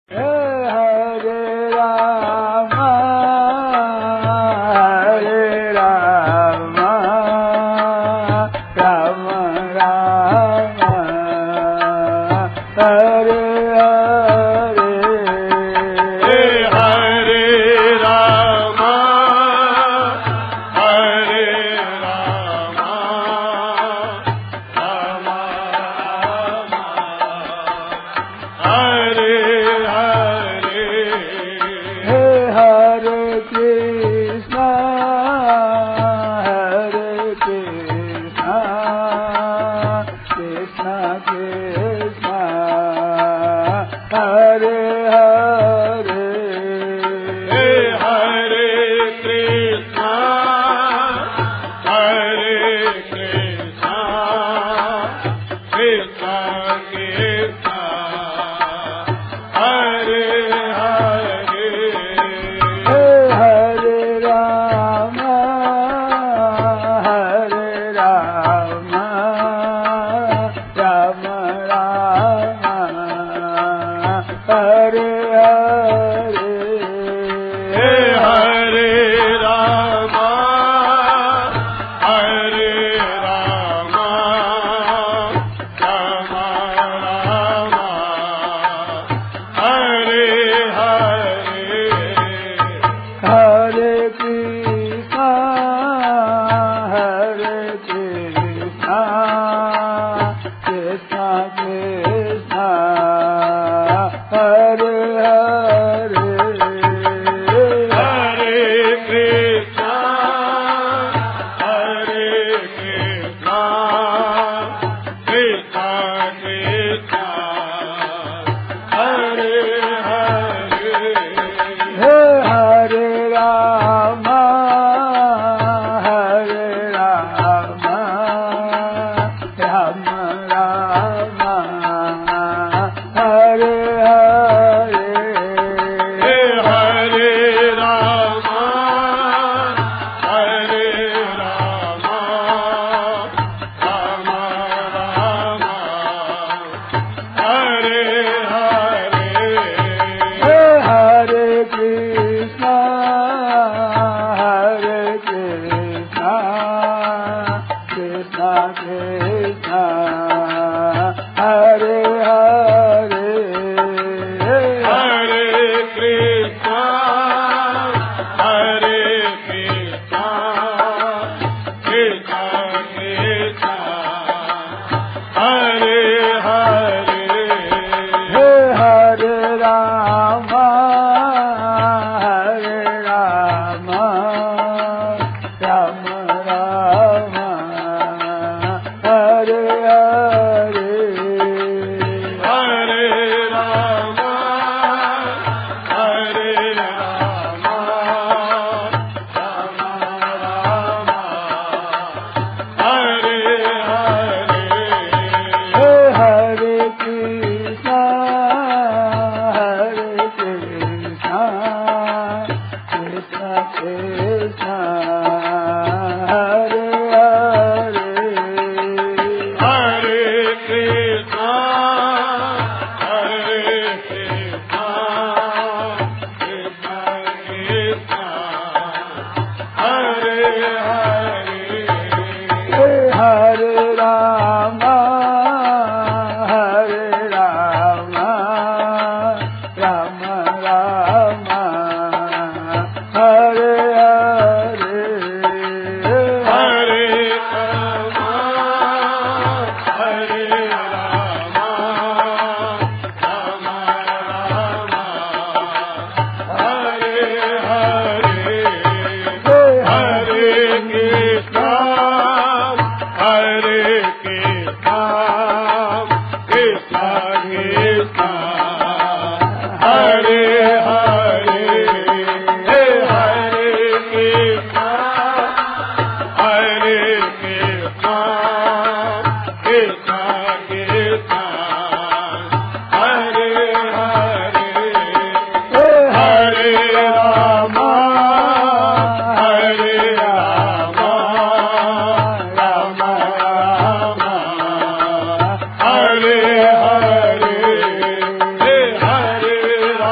Hare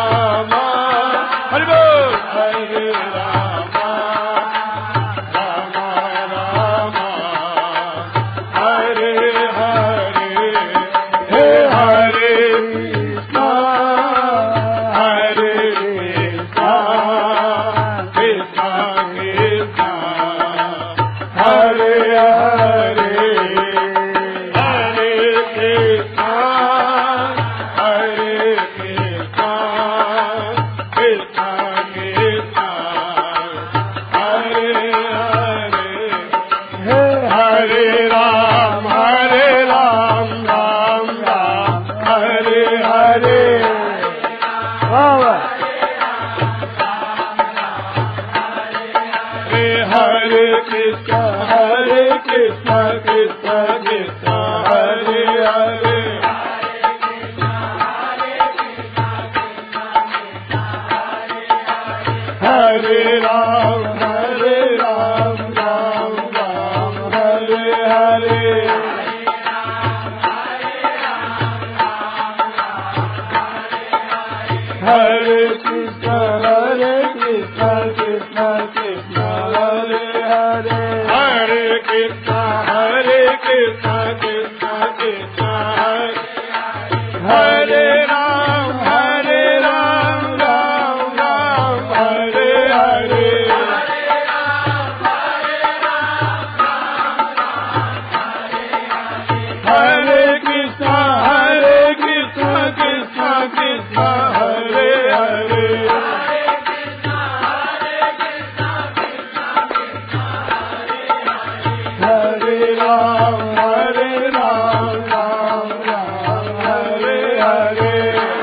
Krishna Hare Krishna Krishna Krishna Hare Hare Hare Ram Ram Ram Hare Hare Hare Krishna Krishna Krishna Hare Hare Hare Krishna Krishna Krishna Hare Ram Ram Ram Hare Hare Hare Krishna Krishna Krishna Hare Hare Hare Ram Ram Ram Hare Hare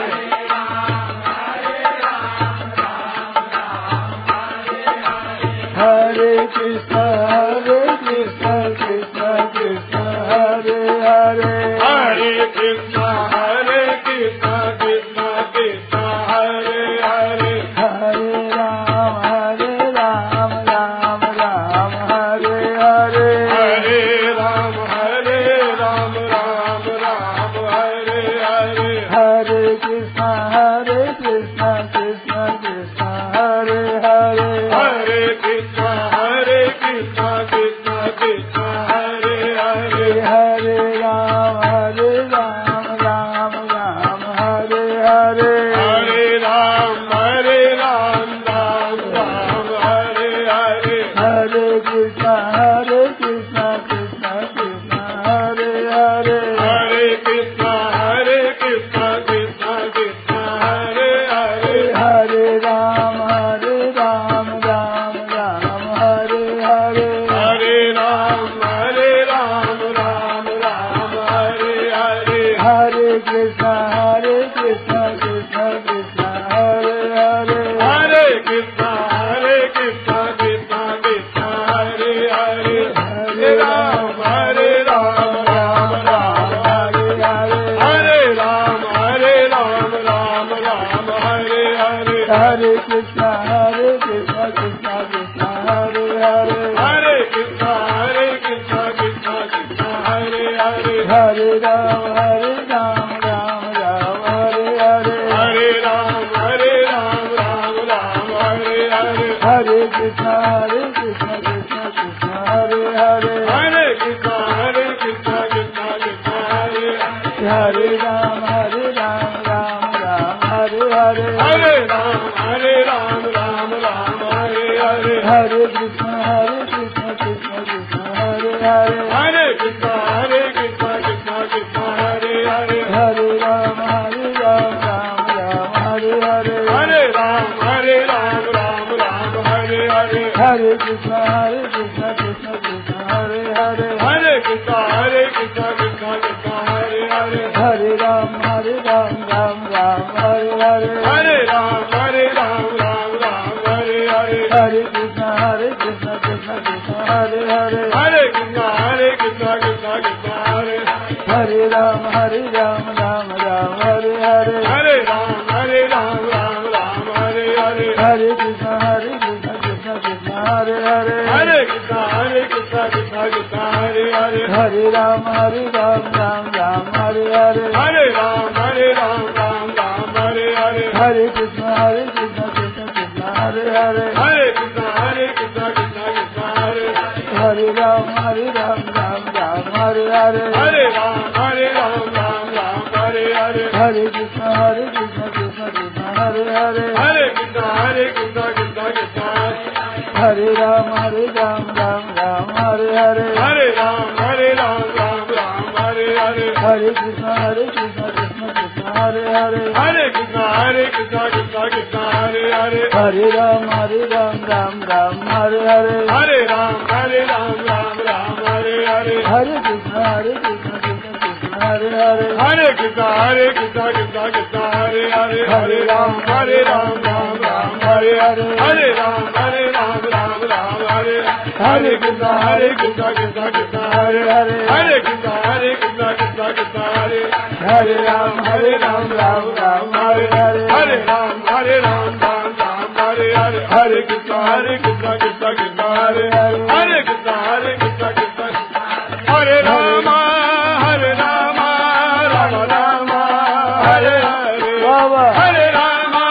Hare Krishna Krishna Krishna Hare Hare Hare Krishna Krishna Krishna Hare Hare Hare Ram Ram Hare Hare Hare Ram Ram Hare Hare Hare Krishna Krishna Krishna Hare Hare Hare Krishna Krishna Krishna Hare Hare Hare Ram Ram Hare Hare Hare Ram Ram Hare Hare Hare Krishna Krishna Krishna Hare Hare Hare Krishna Krishna Krishna Hare Hare Hare Ram Ram Hare Hare Hare Ram Hare Hare Krishna Krishna Krishna Hare Hare Hare Krishna Krishna Krishna Hare Hare Hare Ram Ram Hare Hare Hare Ram Hare Hare Hare Krishna Krishna Krishna Hare Hare Hare Krishna Krishna Krishna Hare Hare Hare Ram Hare Hare Hare Ram Hare Hare Hare Krishna Krishna Krishna Hare Hare Hare Krishna Krishna Krishna Hare Hare Ram Hare Hare Hare Ram Hare Hare Hare Krishna Krishna Krishna Hare Hare Hare Krishna Krishna Krishna Hare Hare Hare Ram Hare Hare Hare Ram Hare Hare Hare Krishna Krishna Krishna Hare Hare Hare Krishna Krishna Krishna Hare Hare Hare Ram Hare Hare Hare Ram Hare Hare Hare Krishna Krishna Krishna Hare Hare Hare Krishna Krishna Krishna Hare Hare Ram Hare Hare Hare Ram Hare Hare Hare Krishna Krishna Krishna Hare Hare Hare Krishna Krishna Krishna Hare Hare Hare Ram Hare Hare Hare Ram Hare Hare Hare Krishna Krishna Krishna Hare Hare Hare Krishna Krishna Krishna Hare Hare Ram Hare Hare Hare Ram Hare Hare Hare Krishna Krishna Krishna Hare Hare Hare Krishna Krishna Krishna Hare Ram Hare Hare Hare Ram Hare Hare Hare Krishna Krishna Krishna Hare Hare Hare Krishna Krishna Krishna Hare Hare Hare Ram Hare Hare Hare Ram Hare Hare Hare Krishna Krishna Krishna Hare Hare Hare Krishna Krishna Krishna Hare Hare Hare Ram Hare Hare Hare Ram Hare Hare Hare Krishna Krishna Hare Krishna Krishna Krishna Hare Hare Hare Krishna Krishna Krishna Hare Hare Ram Ram Ram Hare Hare Hare Ram Ram Hare Hare Hare Krishna Krishna Krishna Hare Hare Hare Krishna Krishna Krishna Hare Rama Rama Rama Hare Hare Hare Rama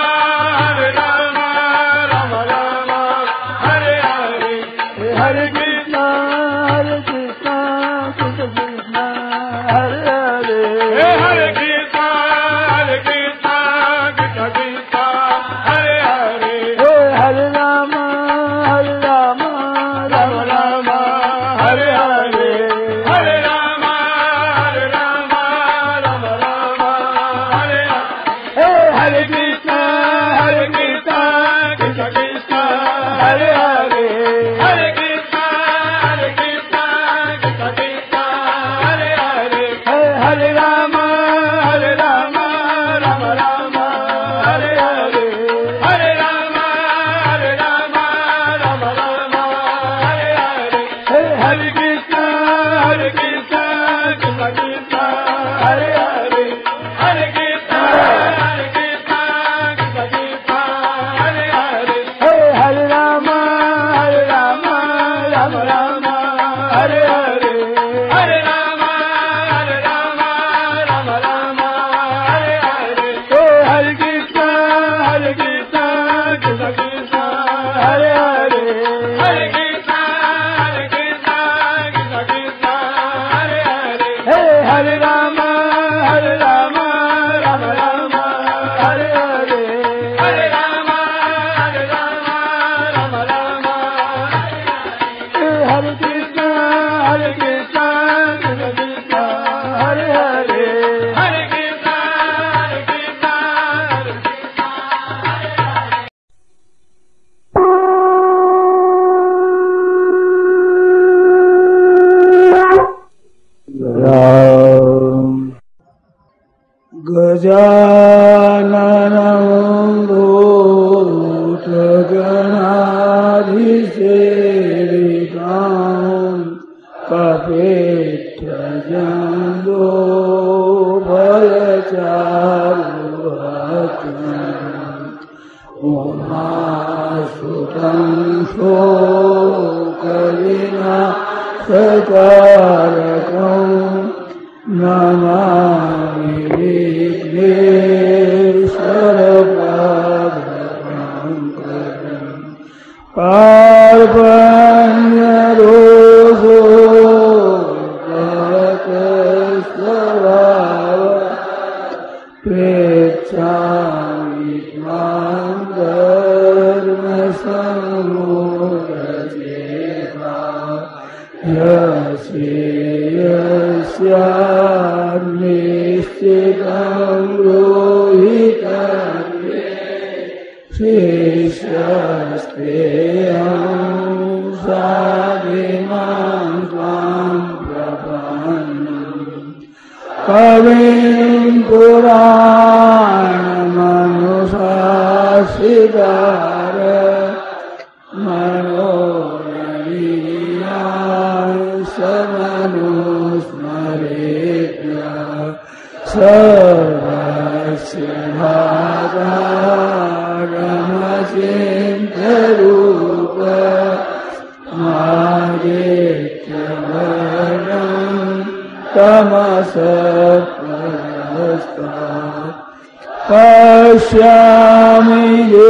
Rama Rama Hare Hare Hare Krishna Krishna Krishna Hare Hare Hare Krishna Krishna Krishna Hare Hare Hare Rama Rama Rama Hare Hare Hare Rama Rama Rama Hare Hare Hare Krishna Krishna Krishna Hare Hare Hare Krishna Krishna Krishna Hare Hare Hare Rama Rama Rama Hare Hare Hare Rama Rama Rama Hare Hare Hare Krishna Krishna Krishna Hare Hare Hare Krishna Krishna Krishna Hare Hare Hare Rama Rama Rama Hare Hare Hare Rama Rama Rama Hare Hare Hare Krishna Krishna Krishna Hare Hare Hare Krishna Krishna Krishna Hare Hare Hare Rama Rama Rama Hare Hare Hare Rama Rama Hare Krishna Krishna Krishna Hare Hare Hare Krishna Krishna Gajananam Bhutaganaधिसेवितां Kapittajambo Balacharuvatam Umasutam Shokalina Satarakam Namami Vighneswarapadankaram Parvanya Roso Bhakasvara Prechami Tvam Dharma Samudacheta Yasyanischitam rohitam Shishasteyam sadimam tvam prapannam Kavim Puranamanusasidara Manoraniyam Samanusmaretya Sarvasya Bhagaramachintarupa Madityavarnam Tamasapparastat Pashyami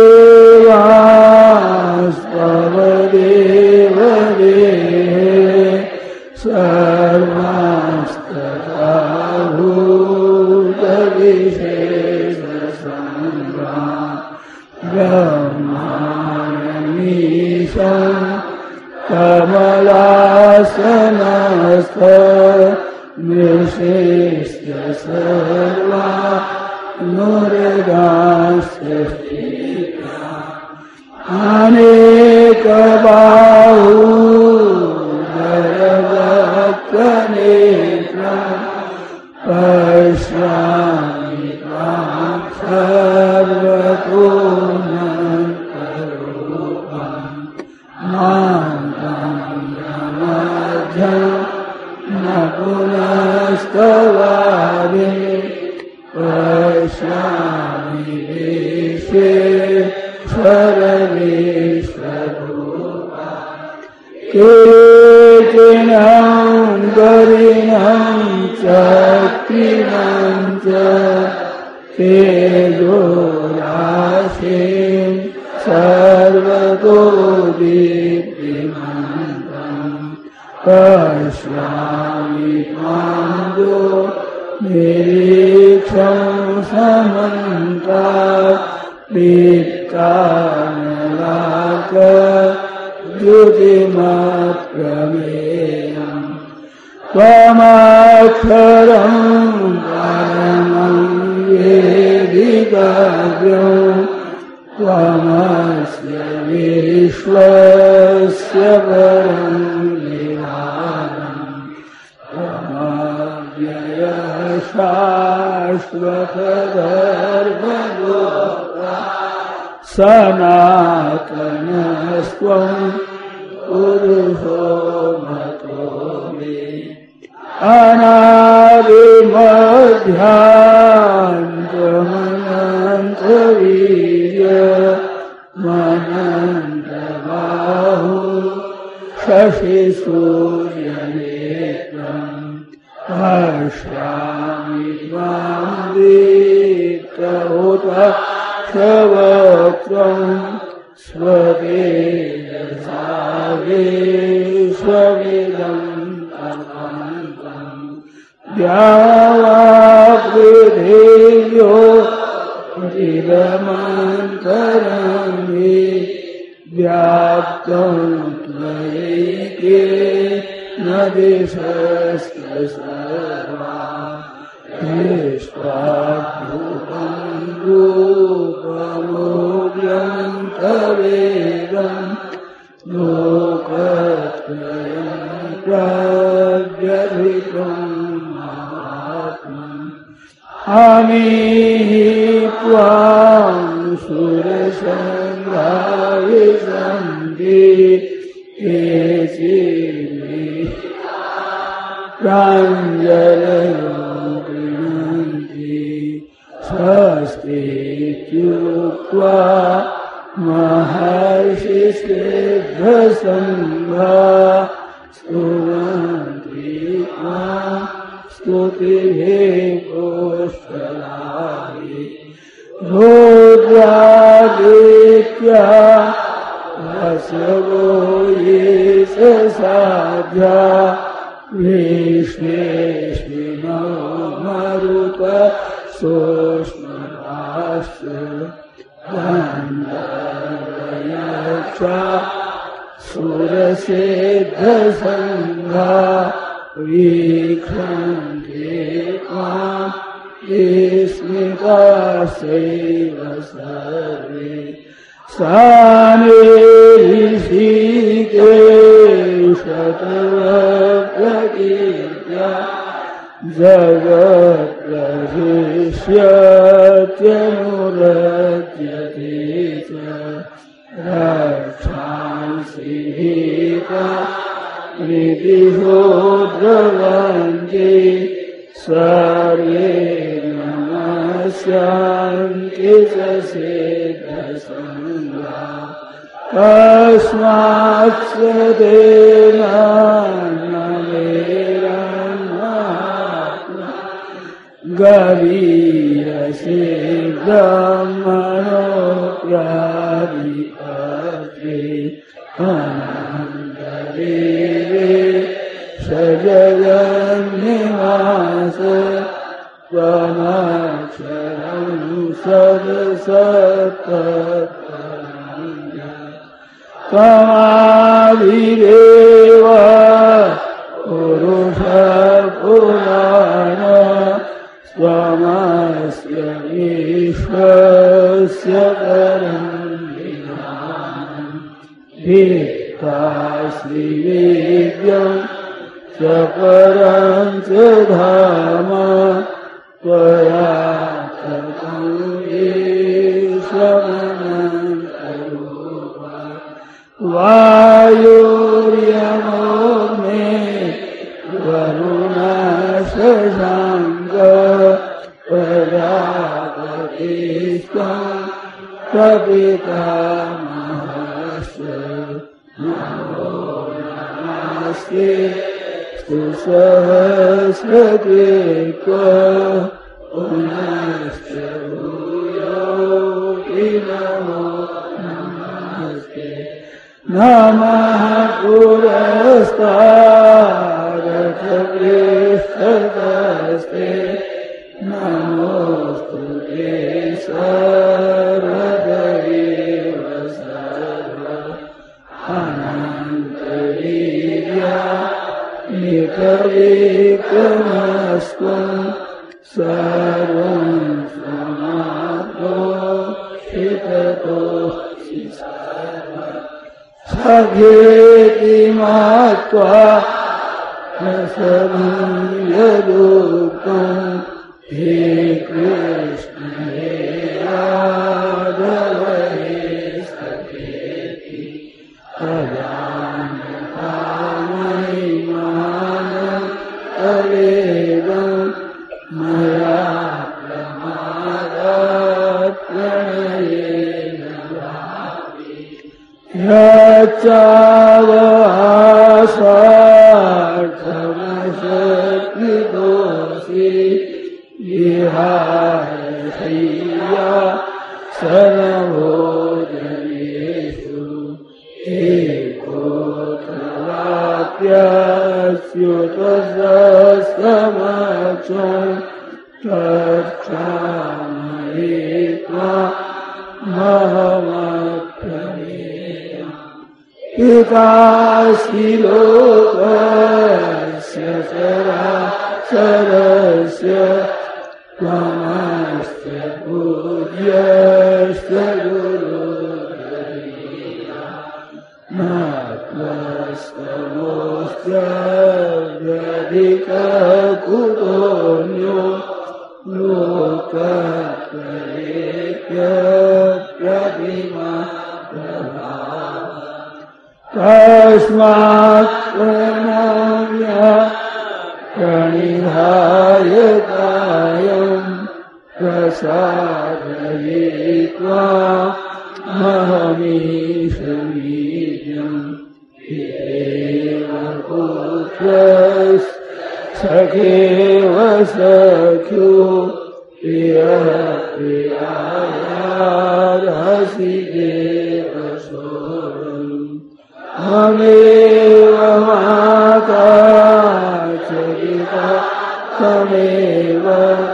devastvavadevadehe sarvastatahutabhisheshasambrah brahmanamisham kamalasyanastha nishishya sarva nuridasya aneka bahu dharabhaktanetra pashyami tvam sarvatunantarupam mantam केचिनं गरिणं चक्रिणं च तेजोराशिं सर्वतो दीप्तिमन्तं पश्यामि त्वां निरीक्षं समन्तात् दीप्तानलाकद्युतिमप्रमेयम् त्वमक्षरं परमं वेदितव्यं त्वमस्य विश्वस्य परं निधानम् त्वमव्ययः शाश्वतधर्मगोप्ता सनातनस्त्वं पुरुषो मतो मे अनादिमध्यान्तमनन्तवीर्यमनन्तबाहु शशिसूर्यनेत्रम् पश्यामि त्वां दीप्तहुताक्षवक्त्रं स्वतेजसा विश्वमिदम् द्यावापृथिव्यो चिदमन्तरं हि व्याप्तं त्वयैकेन दिशश्च सर्वा दृष्ट्वाद्भुतं रूपमोऽव्यं तवेदं लोकत्रयं प्रव्यथितम् अमीहि त्वां सुरसङ्घा विशन्ति केचिन्मे प्राञ्जलयो गृह्णन्ति स्वस्तीत्युक्त्वा महर्षिसिद्धसङ्घा स्तुवन्ति त्वां स्तुतिभिः पुष्कलानि रुद्रादित्या वसवो ये साध्या विश्वेश्विनो मरुत सोष्मराश्च गन्धर्वयक्षा सुरसिद्धसङ्घा वीक्षन्ते त्वां विस्मिताश्चैव सर्वे सानिऋषिकेशतवप्रकीर्त्या जगत्प्रशिष्यत्यनुरज्यते च रक्षांसि भीता प्रीतिहो द्रवन्ति सर्वे नमस्यान्ति च सिद्धसङ्घा तस्मात् तेन गरीयसे ब्रह्मणोऽप्यादिपत्रे अनन्तदेवे सजगन्निवास त्वमक्षरं सदसत्तत्परं त्वमादिदेव पुरुषः पुराण त्वमस्य विश्वस्य परं निधानम् भित्तासि वेद्यं च परं च धाम त्वया ततं विश्वमनन्तरूपा वायुर्यमोऽग्ने वरुणशशाङ्क प्रजापतिस्त्वं पितामहस्य नमो नमस्ते सहस्रते पुनश्च भूयोऽपि नमो नमस्ते नमः पुरस्तादथ पृष्ठतस्ते नमोस्तुते सर्वदेव सर्व अनन्तवीर्या एकविक्रमस्त्वं सर्वं समाप्तोषिततोऽसि सखेति मत्वा रसनं यदुक्तं हे कृष्ण हे राघव हे सखेति अजानता महिमानं तवेदं मया प्रमादात् प्रणयेन यच्चावसार्थमशक्तिदोषि विहारशय्या सर्वभोजनेषु एकोऽथवाप्यस्युतसमक्षं तत्क्षामये त्वामहमप्रमेयम् पितासि लोकस्य चराचरस्य त्वमस्य पूज्यस्य गुरुर्गरीया न त्वस्तमोऽस्त्यधिककुतोऽन्यो लोकत्रयेऽप्यप्रतिमा तस्मात् प्रणम्य प्रणिधाय कायं प्रसादयित्वा महमीशमीड्यं हितेव पुत्रस्सखेव सख्यो प्रियः प्रियायार्हसि देव सोऽहम् त्वमेव माता च पिता त्वमेव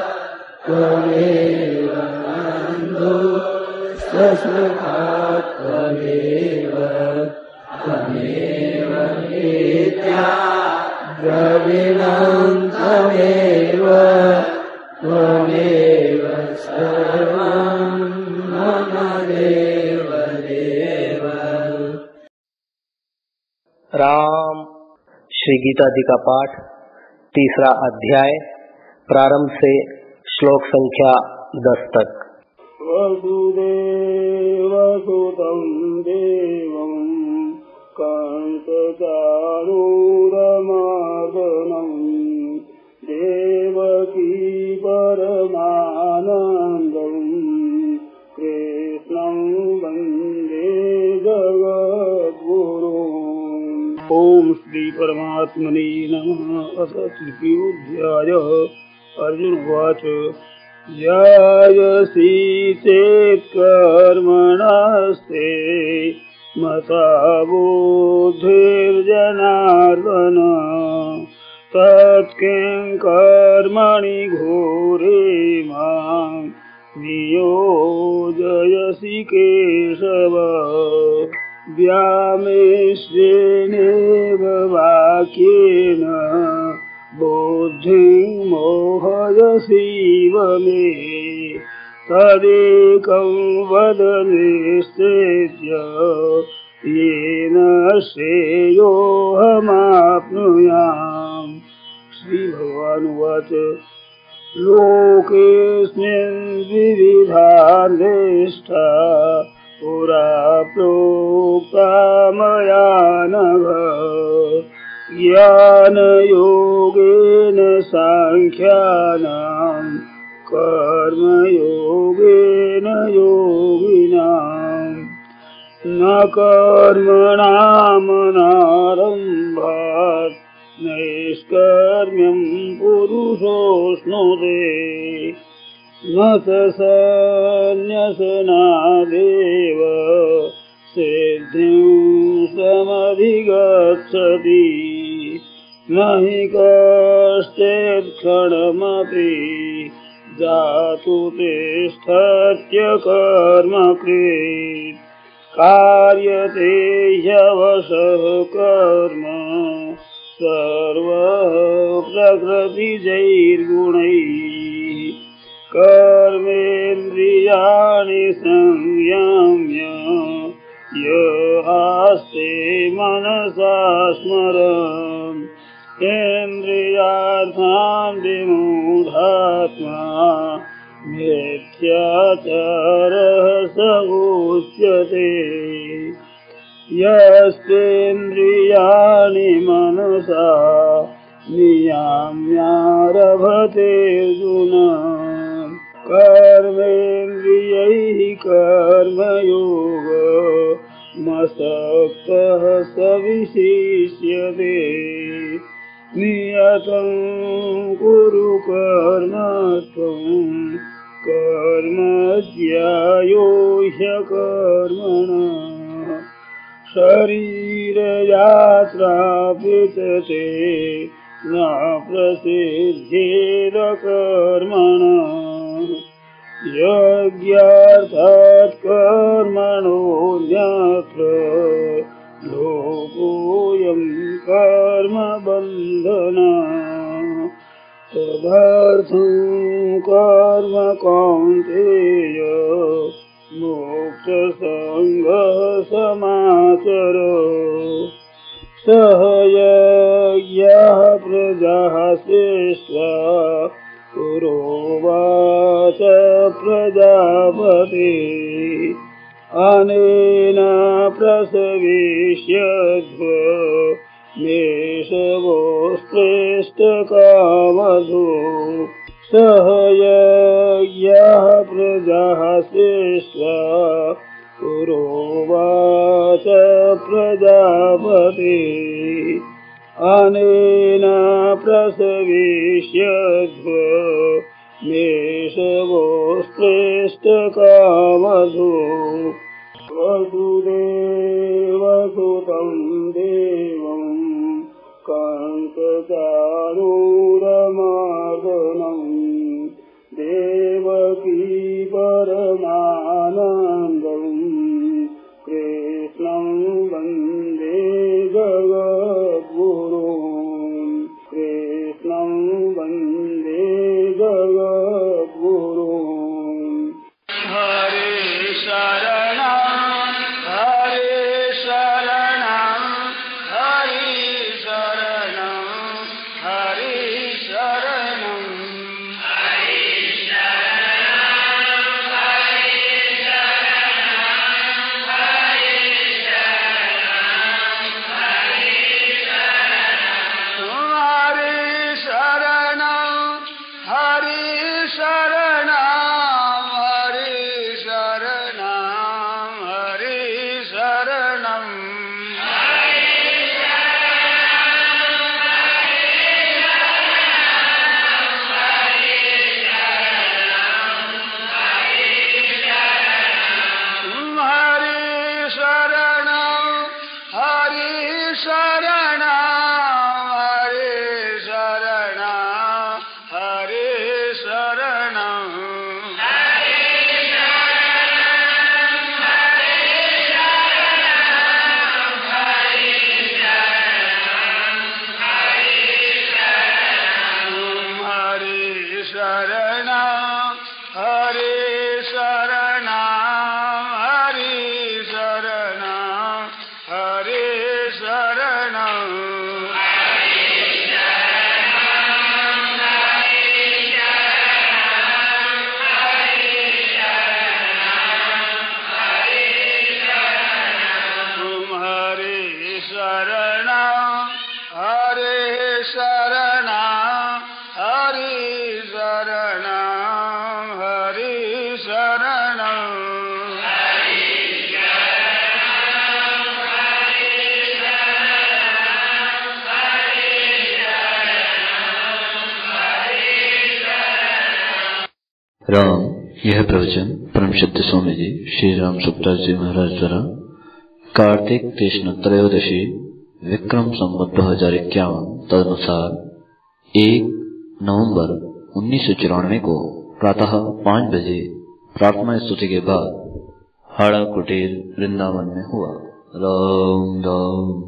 बन्धुश्च त्वमेव नित्या द्रविणं त्वमेव सर्वं मम देव देव। राम। श्री गीता जी का पाठ, तीसरा अध्याय, प्रारंभ से श्लोक संख्या 10 तक। वसुदेवसुतं देवं कंसचाणूरमर्दनं देवकी परमानन्दं कृष्णं वन्दे जगद्गुरुम्। ओम श्री परमात्मने नमः। अथ तृतीयोऽध्याय। अर्जुन उवाच जायसी चेत् कर्मणस्ते मता बुद्धिर्जनार्दन तत्किं कर्मणि घोरे मां नियोजयसि केशव। व्यामिश्रेणेव वाक्येन बुद्धिं मोहयसीव मे तदेकं वद निश्चेत्य येन श्रेयोऽहमाप्नुयाम्। श्री भगवान उवाच लोकेऽस्मिन् विविधा दृष्टा पुरा प्रोक्ता मया नघ ज्ञानयोगेन सांख्यानां कर्मयोगेन योगिनाम् न कर्मणामनारम्भात् नैष्कर्म्यं पुरुषोऽश्नुते न च सन्न्यसनादेव सिद्धिं समधिगच्छति न हि कश्चित् क्षणमपि जातु तिष्ठत्य कर्मकृत् कार्यते ह्यवशः कर्म सर्वः प्रकृतिजैर्गुणैः कर्मेन्द्रियाणि संयम्य य आस्ते मनसा स्मरन् इन्द्रियार्थान् विमूढात्मा मिथ्याचारः स उच्यते यस्तेन्द्रियाणि मनसा नियाम्यारभते अर्जुन कर्मेन्द्रियैः कर्मयोगमसक्तः स विशिष्यते नियतं कुरु कर्म त्वं कर्म ज्यायो ह्यकर्मणः शरीरयात्राप्यते न प्रसिद्धेद कर्मणः यज्ञार्थात् कर्मणोऽन्यत्र लोकोऽयं कर्मबन्धनः तदर्थं कर्म कौन्तेय मोक्षसङ्गः समाचर सह यज्ञः प्रजाः सृष्ट्वा पुरोवाच प्रजापते अनेन प्रसविष्यध्व मेषवोऽस्त्रेष्टकामधो सह यज्ञः प्रजाः सृष्ट्वा पुरोवाच प्रजापते अनेन प्रसविष्यध्व मेषवोऽस्त्रेष्टकामधो वसुदेवसुतं देवं कंसचाणूरमर्दनं देवकी परमानन्दं कृष्णं वन्दे जगद्गुरुं कृष्णं वन्दे जगद्गुरुं हरे शरणं हरे शरणं हरे शरणं हरे शरणं हरे शरणं राम। यह प्रवचन परम सत्य स्वामी जी श्री राम सुखदास जी महाराज द्वारा कार्तिक कृष्ण त्रयोदशी विक्रम संवत 2051 तदनुसार 1 नवंबर 1994 को प्रातः 5 बजे प्रार्थना स्तुति के बाद हाड़ा कुटीर वृंदावन में हुआ। राम राम।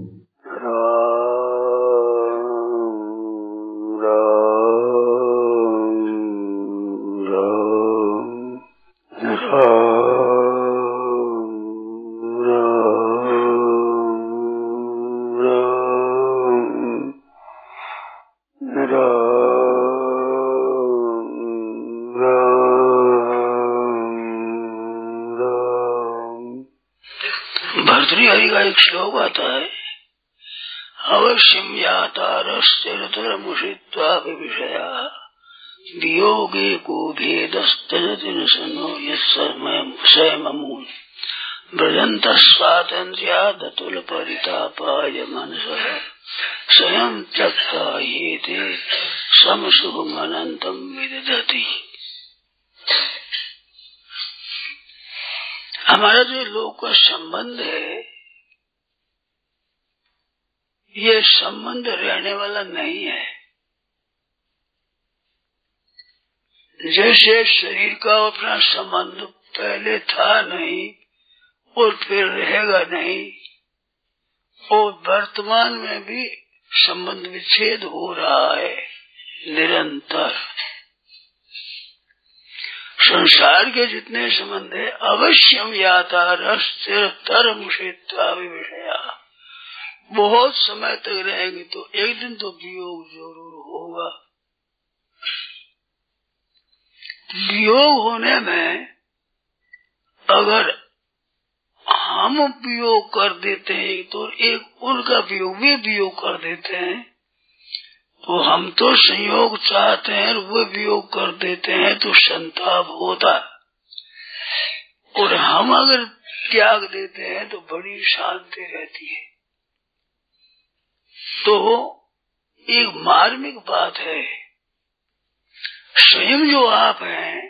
भर्तृहरि का एक श्लोक आता है, अवश्यम यातारश्चरतरमुषित्वापि विषया वियोगे को भेदस्तजति न सनो यस्मयमूल व्रजन्तः स्वातन्त्र्यादतुल परितापाय मनसः स्वयं त्यक्ता येते समसुखमनन्तं विदधति। हमारा जो लोक का संबंध है, ये संबंध रहने वाला नहीं है। जैसे शरीर का अपना संबंध पहले था नहीं और फिर रहेगा नहीं, और वर्तमान में भी संबंध विच्छेद हो रहा है निरंतर। संसार के जितने संबंध है, अवश्यम यातारश्चरतरमुषित्वापि विषया, बहुत समय तक रहेंगे तो एक दिन तो वियोग जरूर होगा। वियोग होने में अगर हम वियोग कर देते हैं तो एक उनका वियोग भी वियोग कर देते हैं, तो हम तो संयोग चाहते हैं, वो वियोग कर देते हैं तो संताप होता है, और हम अगर त्याग देते हैं तो बड़ी शांति रहती है। तो एक मार्मिक बात है, स्वयं जो आप हैं,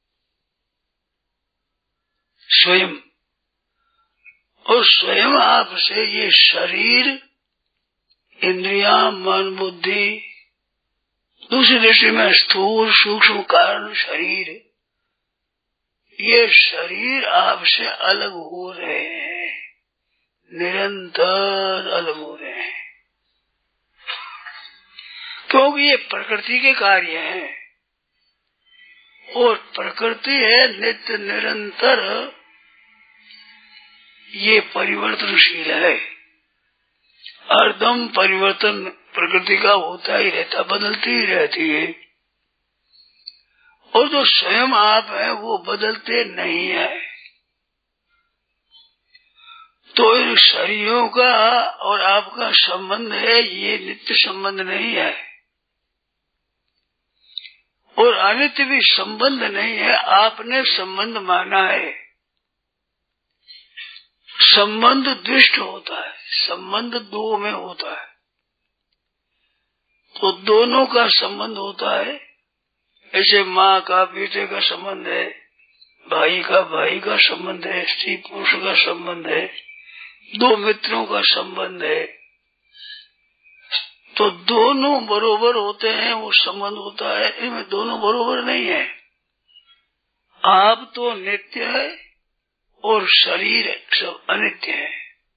स्वयं और स्वयं आपसे ये शरीर, इंद्रियां, मन, बुद्धि, दूसरी दृष्टि में स्थूल सूक्ष्म कारण शरीर, ये शरीर आपसे अलग हो रहे हैं, निरंतर अलग हो रहे हैं, क्योंकि ये प्रकृति के कार्य हैं, और प्रकृति है नित्य निरंतर, ये परिवर्तनशील है। हरदम परिवर्तन प्रकृति का होता ही रहता, बदलती ही रहती है, और जो स्वयं आप है वो बदलते नहीं है। तो इन शरीरों का और आपका संबंध है, ये नित्य संबंध नहीं है, और अनित्य भी संबंध नहीं है, आपने संबंध माना है। संबंध द्विष्ट होता है, संबंध दो में होता है, तो दोनों का संबंध होता है। ऐसे माँ का बेटे का संबंध है, भाई का संबंध है, स्त्री पुरुष का संबंध है, दो मित्रों का संबंध है, तो दोनों बरोबर होते हैं, वो संबंध होता है। इनमें दोनों बरोबर नहीं है। आप तो नित्य है और शरीर सब अनित्य है।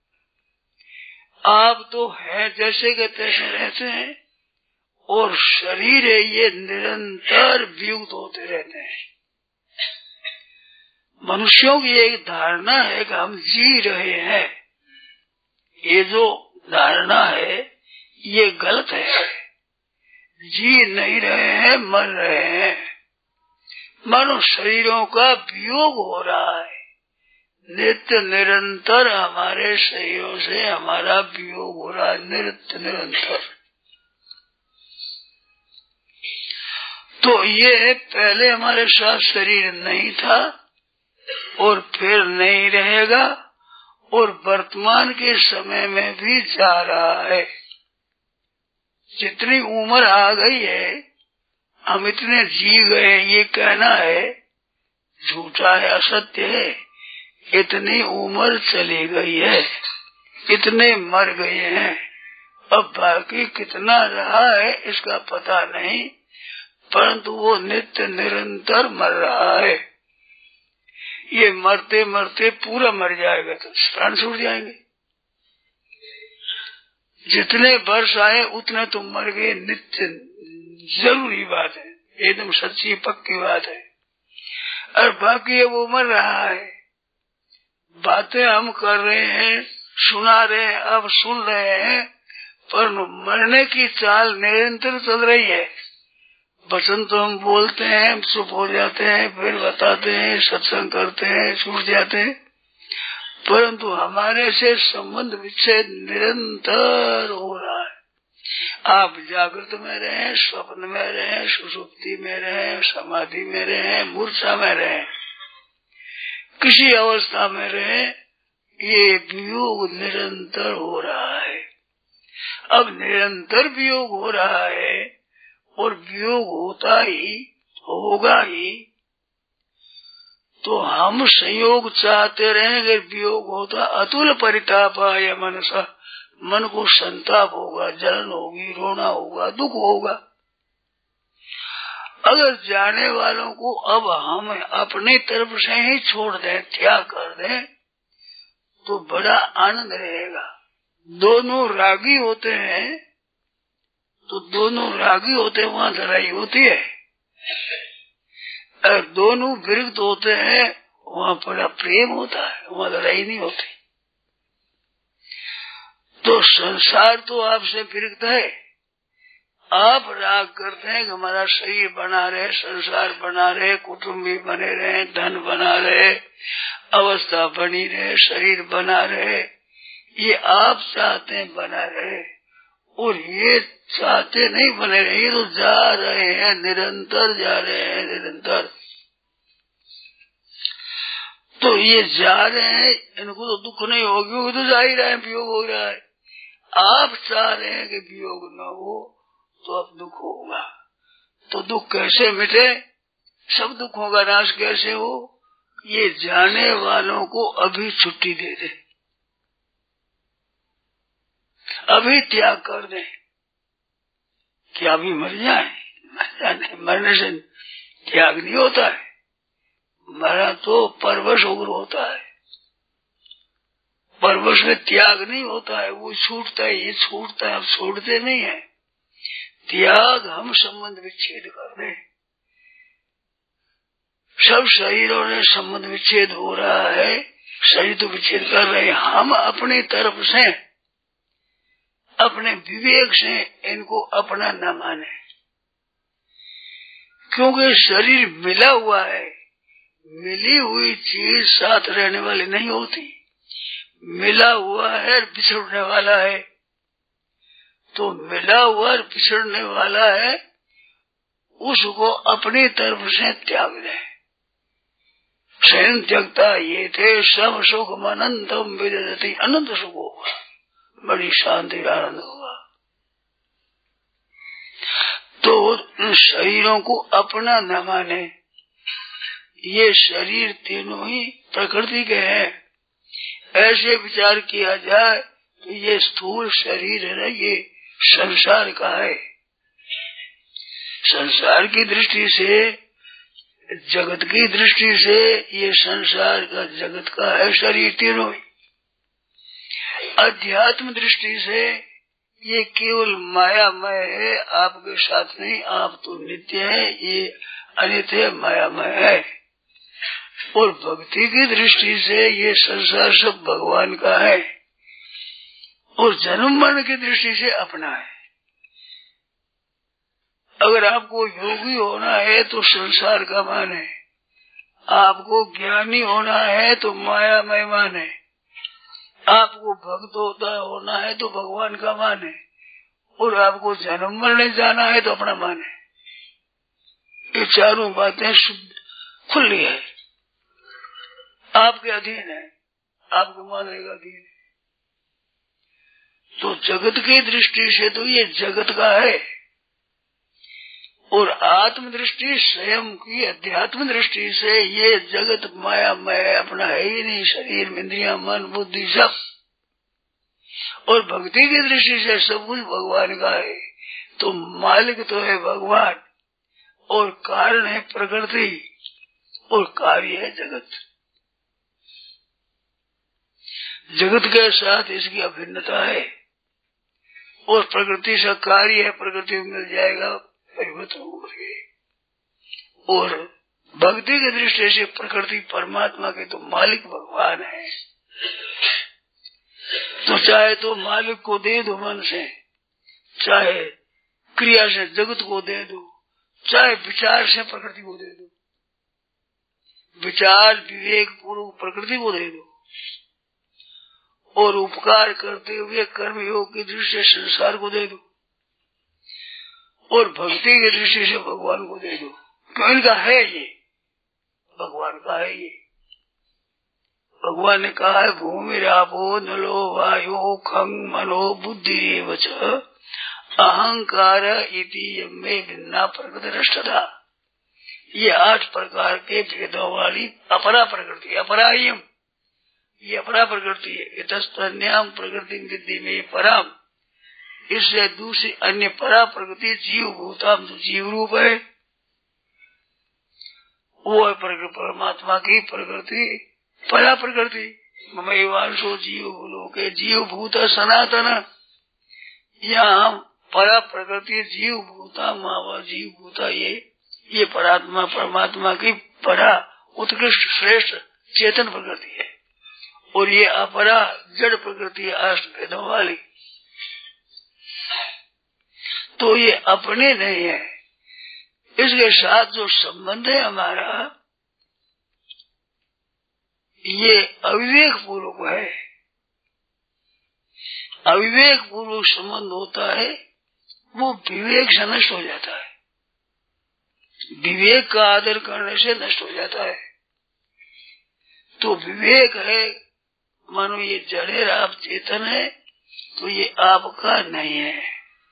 आप तो है जैसे के तैसे रहते हैं, और शरीर है ये निरंतर वियुक्त होते रहते हैं। मनुष्यों की एक धारणा है कि हम जी रहे हैं, ये जो धारणा है ये गलत है। जी नहीं रहे हैं, मर रहे हैं। मानो शरीरों का वियोग हो रहा है, नित्य निरंतर हमारे शरीरों से हमारा वियोग हो रहा है, नित्य निरंतर। तो ये पहले हमारे साथ शरीर नहीं था और फिर नहीं रहेगा, और वर्तमान के समय में भी जा रहा है। जितनी उम्र आ गई है, हम इतने जी गए, ये कहना है झूठा है, असत्य है। इतनी उम्र चली गई है, इतने मर गए हैं, अब बाकी कितना रहा है इसका पता नहीं, परंतु वो नित्य निरंतर मर रहा है। ये मरते मरते पूरा मर जाएगा तो प्राण छूट जाएंगे। जितने वर्ष आए उतने तो मर गए, नित्य जरूरी बात है, एकदम सच्ची पक्की बात है। और बाकी वो मर रहा है। बातें हम कर रहे हैं, सुना रहे हैं, अब सुन रहे हैं, पर मरने की चाल निरंतर चल रही है। वचन तो हम बोलते हैं, चुप हो जाते हैं, फिर बताते हैं, सत्संग करते हैं, छूट जाते हैं, परंतु हमारे से संबंध विच्छेद निरंतर हो रहा है। आप जागृत में रहे, स्वप्न में रहे, सुषुप्ति में रहे, समाधि में रहे, मूर्छा में रहे, किसी अवस्था में रहे, ये वियोग निरंतर हो रहा है। अब निरंतर वियोग हो रहा है और वियोग होता ही होगा ही, तो हम संयोग चाहते रहेंगे, वियोग होता अतुल परितापाय मनसा, मन को संताप होगा, जलन होगी, रोना होगा, दुख होगा। अगर जाने वालों को अब हम अपनी तरफ से ही छोड़ दें, त्याग कर दें, तो बड़ा आनंद रहेगा। दोनों रागी होते हैं तो दोनों रागी होते हैं, वहाँ लड़ाई होती है। और दोनों विरुद्ध होते हैं, वहाँ बड़ा प्रेम होता है, वहाँ लड़ाई नहीं होती। तो संसार तो आपसे विरुद्ध है। आप राग करते हैं कि हमारा शरीर बना रहे, संसार बना रहे, कुटुंबी बने रहे, धन बना रहे, अवस्था बनी रहे, शरीर बना रहे, ये आप चाहते हैं बना रहे, और ये चाहते नहीं बने रहे, ये तो जा रहे हैं, निरंतर जा रहे हैं, निरंतर। तो ये जा रहे हैं, इनको तो दुख नहीं होगी, तो जा ही रहे हैं, वियोग हो रहा है। आप चाह रहे हैं कि वियोग न हो, तो अब दुख होगा। तो दुख कैसे मिटे? सब दुखों का नाश कैसे हो? ये जाने वालों को अभी छुट्टी दे दे, अभी त्याग कर दे। क्या अभी मर जाए? मरने से त्याग नहीं होता है, मरा तो परवश होकर होता है। परवश में त्याग नहीं होता है, वो छूटता है, ये छूटता है, अब छोड़ते नहीं है। त्याग हम संबंध विच्छेद कर दे। सब शरीरों ने संबंध विच्छेद हो रहा है, शरीर तो विच्छेद कर रहे हैं, हम अपनी तरफ से, अपने विवेक से इनको अपना न माने, क्योंकि शरीर मिला हुआ है। मिली हुई चीज साथ रहने वाली नहीं होती, मिला हुआ है बिछड़ने वाला है। तो मिला हुआ बिछड़ने वाला है, उसको अपनी तरफ से त्याग दे। स्वयं त्यक्ता ये थे सब सुख अनंतम विदधति, अनंत सुख होगा, बड़ी शांति आनंद होगा। तो शरीरों को अपना न माने। ये शरीर तीनों ही प्रकृति के हैं। ऐसे विचार किया जाए तो ये स्थूल शरीर है ना, ये संसार का है। संसार की दृष्टि से, जगत की दृष्टि से ये संसार का, जगत का है शरीर तीनों ही। अध्यात्म दृष्टि से ये केवल मायामय है, आपके साथ नहीं। आप तो नित्य है, ये अनित्य मायामय है। और भक्ति की दृष्टि से ये संसार सब भगवान का है, और जन्म मरण की दृष्टि से अपना है। अगर आपको योगी होना है तो संसार का माने, आपको ज्ञानी होना है तो मायामय माने, आपको भक्त होना है तो भगवान का माने, और आपको जन्म मरने जाना है तो अपना माने। ये चारों बातें खुली है, आपके अधीन है, आपके मानने का अधीन है। तो जगत की दृष्टि से तो ये जगत का है, और आत्मदृष्टि स्वयं की अध्यात्म दृष्टि से ये जगत मायामय अपना है ही नहीं, शरीर इंद्रिया मन बुद्धि सब। और भक्ति की दृष्टि से सब कुछ भगवान का है। तो मालिक तो है भगवान और कारण है प्रकृति और कार्य है जगत। जगत के साथ इसकी अभिन्नता है और प्रकृति से कार्य है, प्रकृति में मिल जाएगा परिवर्तन होंगे। और भक्ति की दृष्टि से प्रकृति परमात्मा के तो मालिक भगवान है। तो चाहे तो मालिक को दे दो मन से, चाहे क्रिया से जगत को दे दो, चाहे विचार से प्रकृति को दे दो। विचार विवेक पूर्वक प्रकृति को दे दो और उपकार करते हुए कर्म योग की दृष्टि से संसार को दे दो और भक्ति की दृष्टि से भगवान को दे दो। क्यों? इनका है ये, भगवान का है ये। भगवान ने कहा है भूमि रापो नलो वायु खं मनो बुद्धि वच अहंकार इति यम्मे भिन्ना प्रकृति रष्टता। ये 8 प्रकार के भेदों वाली अपरा प्रकृति, अपरायम, ये अपरा प्रकृति है। इतस्तन्याम प्रकृति विद्धि में पराम, इससे दूसरी अन्य परा प्रकृति जीव भूताम, जो जीव रूप है वो है परमात्मा की प्रकृति, परा प्रकृति। ममैवांशो जीव लोके जीव भूत सनातन। यहाँ परा प्रकृति जीव भूता मावा जीव भूता, ये परात्मा परमात्मा की परा उत्कृष्ट श्रेष्ठ चेतन प्रकृति है और ये अपरा जड़ प्रकृति है 8 भेदों वाली। तो ये अपने नहीं है, इसके साथ जो संबंध है हमारा ये अविवेक पूर्वक है। अविवेक पूर्वक संबंध होता है वो विवेक से नष्ट हो जाता है, विवेक का आदर करने से नष्ट हो जाता है। तो विवेक है मानो ये जड़ आप चेतन है तो ये आपका नहीं है।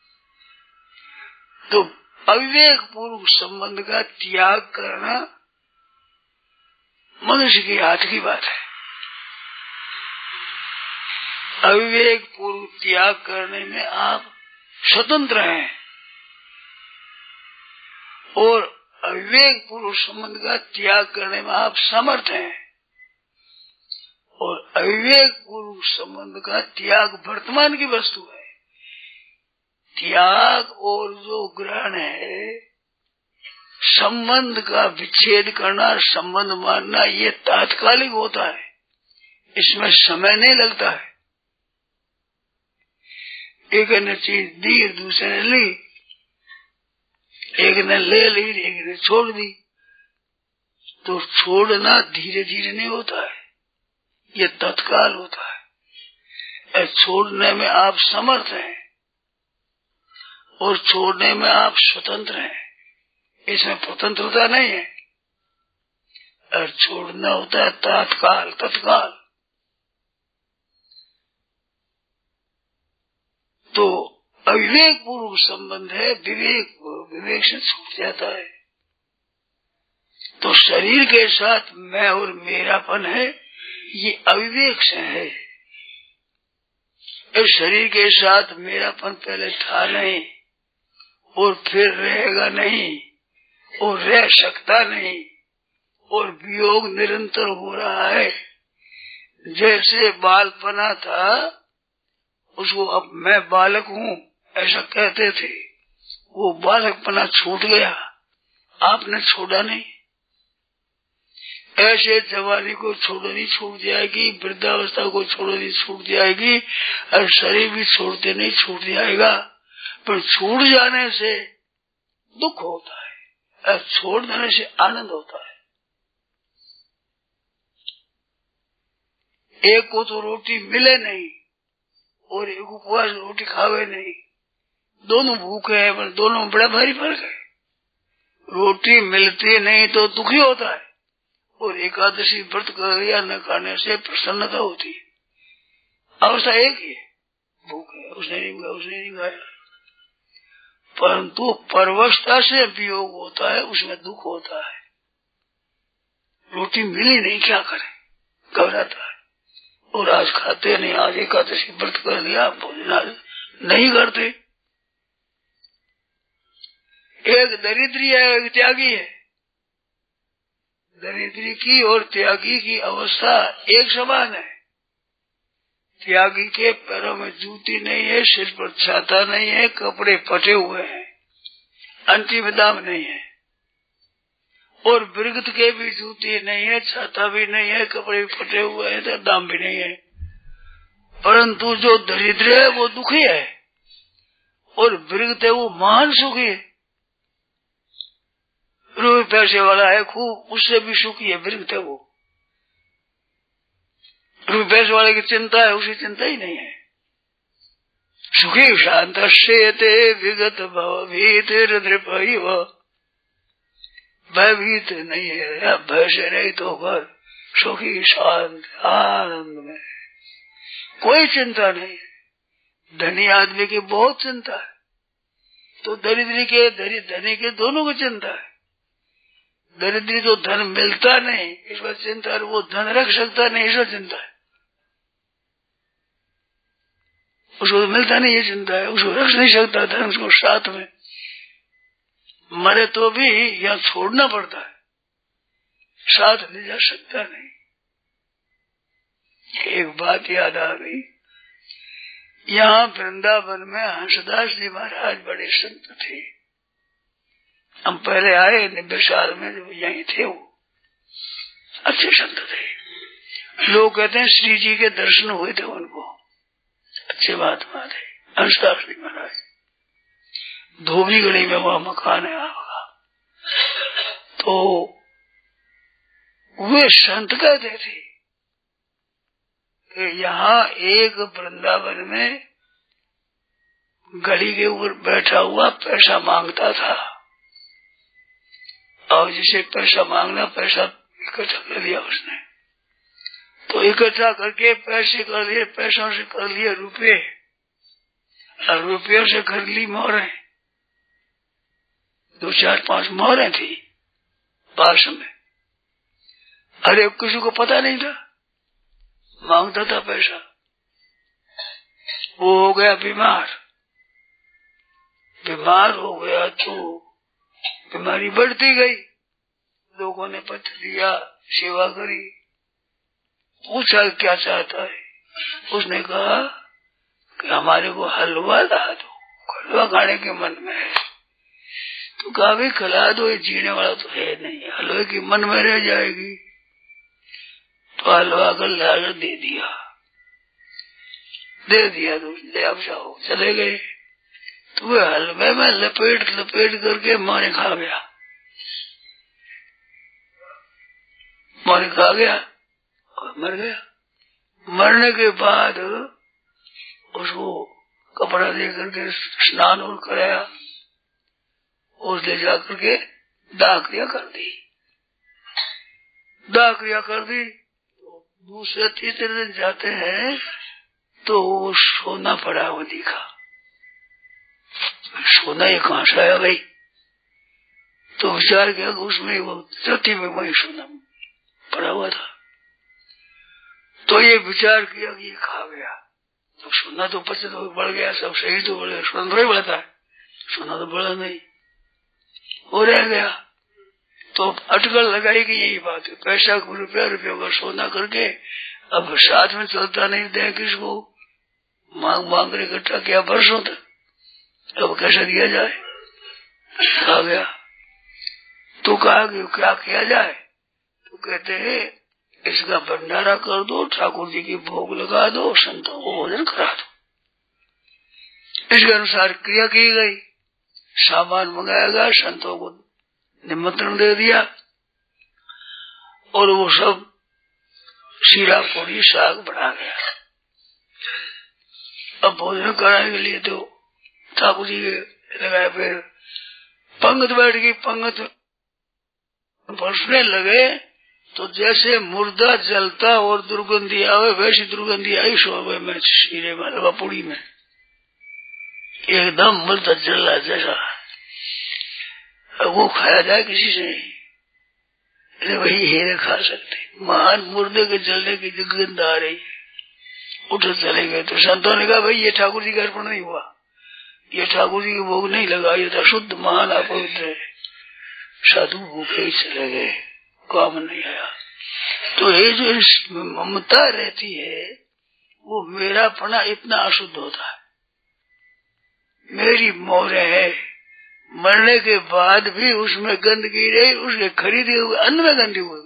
तो अविवेक पूर्वक संबंध का त्याग करना मनुष्य के हाथ की बात है। अविवेक पूर्वक त्याग करने में आप स्वतंत्र हैं और अविवेक पूर्वक संबंध का त्याग करने में आप समर्थ हैं। और अविवेक पूर्वक संबंध का त्याग वर्तमान की वस्तु है। त्याग और जो ग्रहण है, संबंध का विच्छेद करना, संबंध मानना, ये तात्कालिक होता है, इसमें समय नहीं लगता है। एक ने चीज दी, दूसरे ने ली, एक ने ले ली, एक ने छोड़ दी। तो छोड़ना धीरे धीरे नहीं होता है, ये तत्काल होता है। छोड़ने में आप समर्थ हैं और छोड़ने में आप स्वतंत्र हैं, इसमें स्वतंत्रता नहीं है। और छोड़ना होता है तत्काल तत्काल। तो अविवेक पूर्वक संबंध है, विवेक से छूट जाता है। तो शरीर के साथ मैं और मेरापन है, ये अविवेक से है। इस शरीर के साथ मेरापन पहले था नहीं और फिर रहेगा नहीं और रह सकता नहीं और वियोग निरंतर हो रहा है। जैसे बालपना था, उसको अब मैं बालक हूँ ऐसा कहते थे, वो बालकपना छूट गया, आपने छोड़ा नहीं। ऐसे जवानी को छोड़नी छूट जाएगी, वृद्धावस्था को छोड़नी छूट जाएगी और शरीर भी छोड़ते नहीं छूट जाएगा। पर छूट जाने से दुख होता है और छोड़ देने से आनंद होता है। एक को तो रोटी मिले नहीं और एक उपवास रोटी खावे नहीं, दोनों भूखे हैं पर दोनों में बड़ा भारी फर्क है। रोटी मिलती नहीं तो दुखी होता है और एकादशी व्रत कर या न खाने से प्रसन्नता होती है। अवस्था एक ही है, भूख है, उसने नहीं खाया। परंतु परवशता से वियोग होता है, उसमें दुख होता है। रोटी मिली नहीं, क्या करे, घबराता है। और आज खाते नहीं, आज एकादशी व्रत कर लिया, भोजन आज नहीं करते। एक दरिद्री है, एक त्यागी है। दरिद्री की और त्यागी की अवस्था एक समान है। त्यागी के पैरों में जूती नहीं है, सिर पर छाता नहीं है, कपड़े फटे हुए हैं, अंतिम दाम नहीं है। और विरक्त के भी जूती नहीं है, छाता भी नहीं है, कपड़े भी फटे हुए हैं, तो दाम भी नहीं है। परंतु जो दरिद्र है वो दुखी है, और विरक्त है वो महान सुखी है। रुपये पैसे वाला है खूब, उससे भी सुखी है, विरक्त है वो। रुपये पैसे वाले की चिंता है, उसे चिंता ही नहीं है। सुखी शांत शेते विगत भवभीत हृदय, भयभीत नहीं है, भय से रहित होकर सुखी शांत आनंद में, कोई चिंता नहीं। धनी आदमी की बहुत चिंता है, तो दरिद्री के धनी के दोनों को चिंता है। दरिद्री तो धन मिलता नहीं, इस बात चिंता है, वो धन रख सकता नहीं, इस बात चिंता है। उसको तो मिलता नहीं, ये चिंता है। उसको रख नहीं सकता धन, उसको साथ में मरे तो भी यहाँ छोड़ना पड़ता है, साथ ले जा सकता नहीं। एक बात याद आ गई, यहाँ वृंदावन में हंसदास जी महाराज बड़े संत थे। हम पहले आए 90 साल में, जब यहीं थे, वो अच्छे संत थे। लोग कहते हैं श्री जी के दर्शन हुए थे उनको, अच्छे महात्मा थे हंसदास जी महाराज। धोबी गली में वह मकान है आपका। तो वे संत कहते थे कि यहाँ एक वृंदावन में गली के ऊपर बैठा हुआ पैसा मांगता था, और जिसे पैसा मांगना, पैसा इकट्ठा कर लिया उसने। तो इकट्ठा करके पैसे कर लिए, पैसों से कर लिए रुपये, और रुपयों से कर ली मोहरें। 2, 4, 5 मोहरें थी पास में। अरे किसी को पता नहीं था, मांगता था पैसा। वो हो गया बीमार, बीमार हो गया तो बीमारी बढ़ती गई। लोगों ने पत्र दिया, सेवा करी, पूछा क्या चाहता है। उसने कहा कि हमारे को हलवा ला दो, हलवा खाने के मन में है। तो कहा भी खिला दो, ये जीने वाला तो है नहीं, हलवे की मन में रह जाएगी। तो हलवा कर लाकर दे दिया तो ले आप जाओ, चले गए। तो वे हलवे में लपेट लपेट करके मारे खा गया, मारे खा गया और मर गया। मरने के बाद उसको कपड़ा दे करके स्नान और कराया, और ले जा करके दाह क्रिया कर दी। दाह क्रिया कर दी, दूसरे तीसरे दिन जाते हैं तो वो सोना पड़ा हुआ दिखा। सोना ये कहां से आया भाई? तो विचार किया उसमें वो चौथी में वही सोना पड़ा हुआ था। तो ये विचार किया कि ये खा गया। तो सोना तो पचे तो बढ़ गया, सब सही तो बढ़ गया, सोना थोड़ा बढ़ता है, सोना तो बढ़ा नहीं, वो रह गया। तो अटकल लगाई कि यही बात है, पैसा को रुपया का सोना करके अब साथ में चलता नहीं, दे किसको, मांग कर इकट्ठा किया वर्षों तक, अब कैसे दिया जाए, आ गया। तो कहा कि क्या किया जाए? तो कहते हैं इसका भंडारा कर दो, ठाकुर जी की भोग लगा दो, संतों को भोजन करा दो। इसके अनुसार क्रिया की गई, सामान मंगाया गया, संतों को निमंत्रण दे दिया, और वो सब शीरा पूरी साग बना गया। अब भोजन कराने के लिए तो ठाकुर जी लगाए, फिर पंगत बैठ गई, पंगत बरसने लगे तो जैसे मुर्दा जलता और दुर्गंधी आवे वैसी दुर्गंधी आई शोभे में, शीरे में, हलवा पूड़ी में। एकदम मृत जला जैसा, वो खाया जाए किसी से? अरे वही हीरे खा सकते। महान मुर्दे के जलने की जो गंध आ रही है, उठ चले गए। तो संतों ने कहा भाई ये ठाकुर जी का अर्पण नहीं हुआ, ये ठाकुर जी के भोग नहीं लगा, ये तो शुद्ध महान अपवित्र है। साधु भूखे ही चले गए, काम नहीं आया। तो ये जो ममता रहती है वो मेरापना इतना अशुद्ध होता है। मेरी मोहरे है, मरने के बाद भी उसमें गंदगी रही, उसके खरीदे हुए अन्न में गंदगी हुई।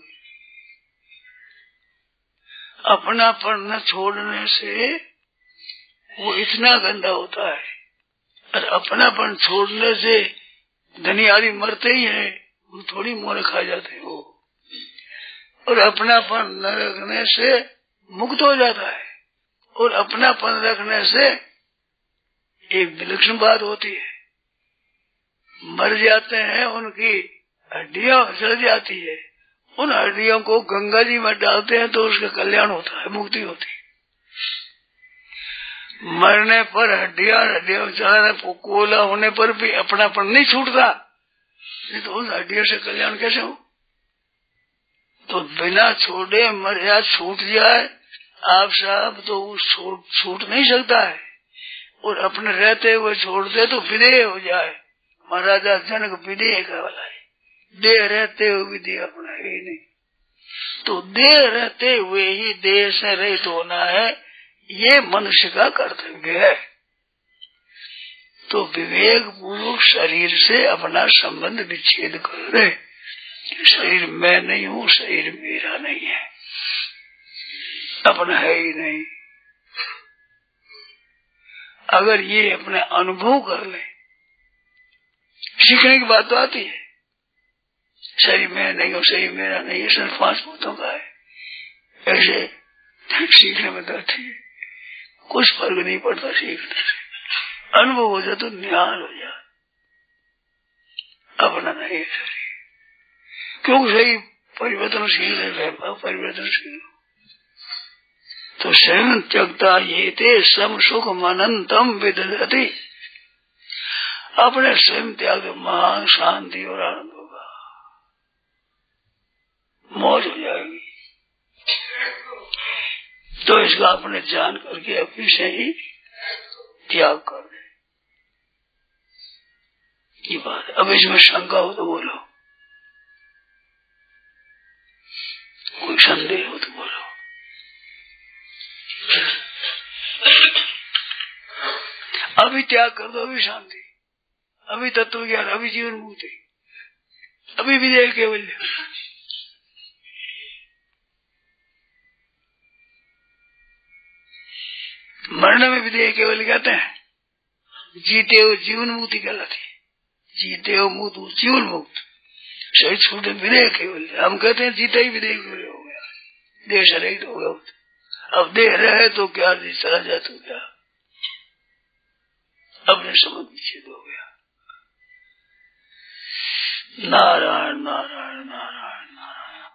अपनापन न छोड़ने से वो इतना गंदा होता है, और अपनापन छोड़ने से धनी आदि मरते ही है, वो थोड़ी मोहरे खा जाते हैं वो। और अपनापन न रखने से मुक्त हो जाता है। और अपनापन रखने से एक विलक्षण बात होती है, मर जाते हैं उनकी हड्डियां जल जाती है, उन हड्डियों को गंगा जी में डालते हैं तो उसका कल्याण होता है, मुक्ति होती है। मरने पर हड्डियां जलाने कोला होने पर भी अपनापन नहीं छूटता, नहीं तो उस हड्डियों से कल्याण कैसे हो? तो बिना छोड़े मर्या छूट जाए आप साहब तो वो छूट नहीं सकता है। और अपने रहते हुए छोड़ दे तो विदेह हो जाए। महाराजा जनक विदेह का वाला है, देह रहते हुए विदेह अपना ही नहीं। तो देह रहते हुए ही देह से रहित होना है, ये मनुष्य का कर्तव्य है। तो विवेक पूर्वक शरीर से अपना संबंध विच्छेद कर दे। शरीर मैं नहीं हूँ, शरीर मेरा नहीं है, अपना है ही नहीं। अगर ये अपने अनुभव कर ले, सीखने की बात तो आती है। शरीर मैं नहीं हूँ, शरीर मेरा नहीं है, सिर्फ 5 भूतों का है, ऐसे सीखने में तो आती है। कुछ फर्क नहीं पड़ता सीखने से, अनुभव हो जाए तो निहाल हो जाए, अपना नहीं है शरीर। क्योंकि शरीर परिवर्तनशील है, परिवर्तनशील। तो स्वयं त्यक्ता ये ते सम सुख अनंतम विदधति, अपने स्वयं त्याग महान शांति और आनंद होगा, मौज हो जाएगी। तो इसका अपने जान करके अपने से ही त्याग कर दे, ये बात। अब इसमें शंका हो तो बोलो, कोई संदेह हो तो बोलो। अभी त्याग कर दो, अभी शांति, अभी तत्व ज्ञान, अभी जीवन मुक्ति, अभी विदेह केवल्य। मरने में विदेह केवल्य कहते हैं, जीते हो जीवन मुक्ति कहलाती है। जीते हो मुक्त जीवन मुक्त, शरीर छूटे विदेह केवल्य। हम कहते हैं जीते ही विदेह केवल्य हो गया, देह से रहित हो गया। अब देह रहे तो क्या, चला जाए तो क्या, अपने समझ विच्छेद हो गया। नारायण नारायण नारायण।